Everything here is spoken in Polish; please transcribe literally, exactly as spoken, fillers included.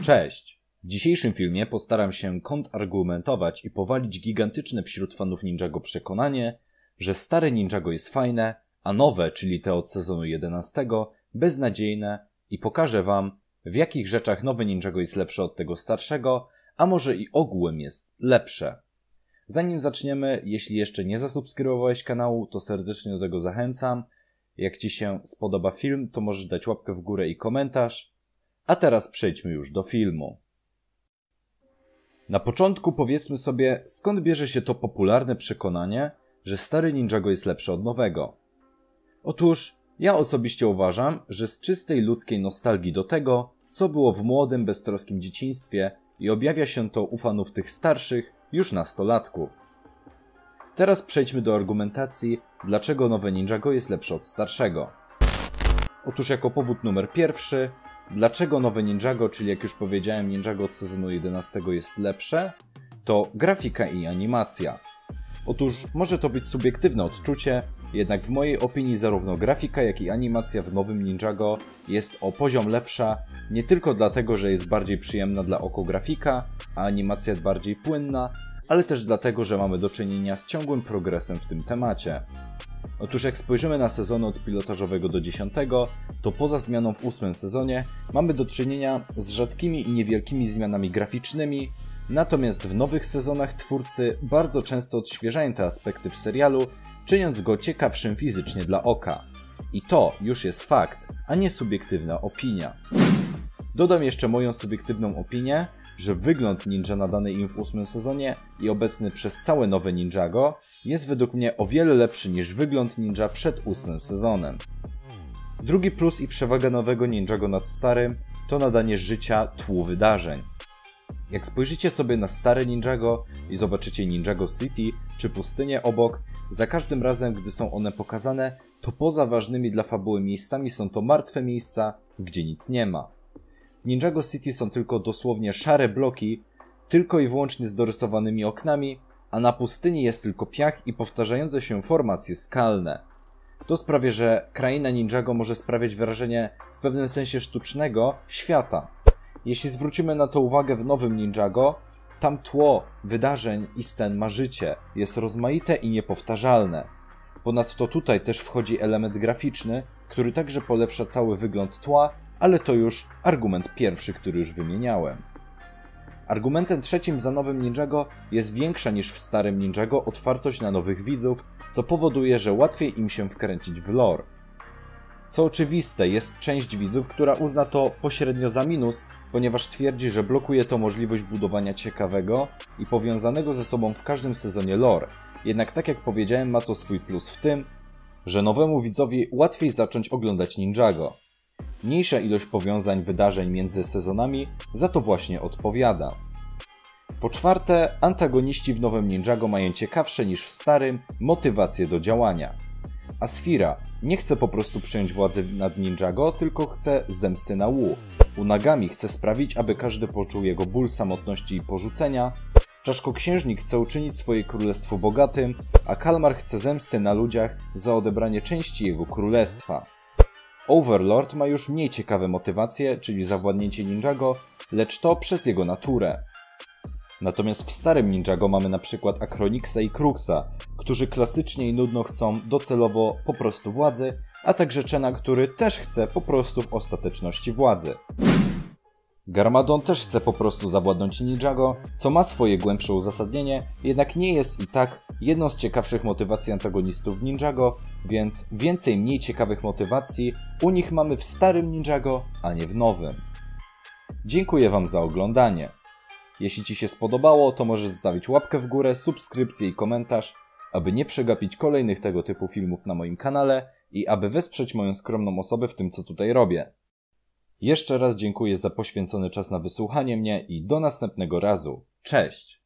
Cześć! W dzisiejszym filmie postaram się kontrargumentować i powalić gigantyczne wśród fanów Ninjago przekonanie, że stare Ninjago jest fajne, a nowe, czyli te od sezonu jedenastego, beznadziejne i pokażę wam, w jakich rzeczach nowe Ninjago jest lepsze od tego starszego, a może i ogółem jest lepsze. Zanim zaczniemy, jeśli jeszcze nie zasubskrybowałeś kanału, to serdecznie do tego zachęcam. Jak ci się spodoba film, to możesz dać łapkę w górę i komentarz. A teraz przejdźmy już do filmu. Na początku powiedzmy sobie, skąd bierze się to popularne przekonanie, że stary Ninjago jest lepszy od nowego. Otóż ja osobiście uważam, że z czystej ludzkiej nostalgii do tego, co było w młodym, beztroskim dzieciństwie i objawia się to u fanów tych starszych, już nastolatków. Teraz przejdźmy do argumentacji, dlaczego nowe Ninjago jest lepsze od starszego. Otóż jako powód numer pierwszy, dlaczego nowe Ninjago, czyli jak już powiedziałem Ninjago od sezonu jedenastego jest lepsze, to grafika i animacja. Otóż może to być subiektywne odczucie, jednak w mojej opinii zarówno grafika, jak i animacja w nowym Ninjago jest o poziom lepsza, nie tylko dlatego, że jest bardziej przyjemna dla oko grafika, a animacja bardziej płynna, ale też dlatego, że mamy do czynienia z ciągłym progresem w tym temacie. Otóż jak spojrzymy na sezony od pilotażowego do dziesiątego, to poza zmianą w ósmym sezonie mamy do czynienia z rzadkimi i niewielkimi zmianami graficznymi, natomiast w nowych sezonach twórcy bardzo często odświeżają te aspekty w serialu, czyniąc go ciekawszym fizycznie dla oka. I to już jest fakt, a nie subiektywna opinia. Dodam jeszcze moją subiektywną opinię, że wygląd ninja nadany im w ósmym sezonie i obecny przez całe nowe Ninjago jest według mnie o wiele lepszy niż wygląd ninja przed ósmym sezonem. Drugi plus i przewaga nowego Ninjago nad starym to nadanie życia tłu wydarzeń. Jak spojrzycie sobie na stare Ninjago i zobaczycie Ninjago City czy pustynię obok, za każdym razem, gdy są one pokazane, to poza ważnymi dla fabuły miejscami są to martwe miejsca, gdzie nic nie ma. W Ninjago City są tylko dosłownie szare bloki, tylko i wyłącznie z dorysowanymi oknami, a na pustyni jest tylko piach i powtarzające się formacje skalne. To sprawia, że kraina Ninjago może sprawiać wrażenie w pewnym sensie sztucznego świata. Jeśli zwrócimy na to uwagę w nowym Ninjago, tam tło wydarzeń i scen ma życie, jest rozmaite i niepowtarzalne. Ponadto tutaj też wchodzi element graficzny, który także polepsza cały wygląd tła, ale to już argument pierwszy, który już wymieniałem. Argumentem trzecim za nowym Ninjago jest większa niż w starym Ninjago otwartość na nowych widzów, co powoduje, że łatwiej im się wkręcić w lore. Co oczywiste, jest część widzów, która uzna to pośrednio za minus, ponieważ twierdzi, że blokuje to możliwość budowania ciekawego i powiązanego ze sobą w każdym sezonie lore. Jednak tak jak powiedziałem, ma to swój plus w tym, że nowemu widzowi łatwiej zacząć oglądać Ninjago. Mniejsza ilość powiązań wydarzeń między sezonami za to właśnie odpowiada. Po czwarte, antagoniści w nowym Ninjago mają ciekawsze niż w starym motywacje do działania. Asfira nie chce po prostu przejąć władzy nad Ninjago, tylko chce zemsty na Wu. Unagami chce sprawić, aby każdy poczuł jego ból samotności i porzucenia. Czaszkoksiężnik chce uczynić swoje królestwo bogatym, a Kalmar chce zemsty na ludziach za odebranie części jego królestwa. Overlord ma już mniej ciekawe motywacje, czyli zawładnięcie Ninjago, lecz to przez jego naturę. Natomiast w starym Ninjago mamy na przykład Acronixa i Cruxa, którzy klasycznie i nudno chcą docelowo po prostu władzy, a także Chena, który też chce po prostu w ostateczności władzy. Garmadon też chce po prostu zawładnąć Ninjago, co ma swoje głębsze uzasadnienie, jednak nie jest i tak jedną z ciekawszych motywacji antagonistów w Ninjago, więc więcej mniej ciekawych motywacji u nich mamy w starym Ninjago, a nie w nowym. Dziękuję wam za oglądanie. Jeśli ci się spodobało, to możesz zostawić łapkę w górę, subskrypcję i komentarz, aby nie przegapić kolejnych tego typu filmów na moim kanale i aby wesprzeć moją skromną osobę w tym, co tutaj robię. Jeszcze raz dziękuję za poświęcony czas na wysłuchanie mnie i do następnego razu. Cześć!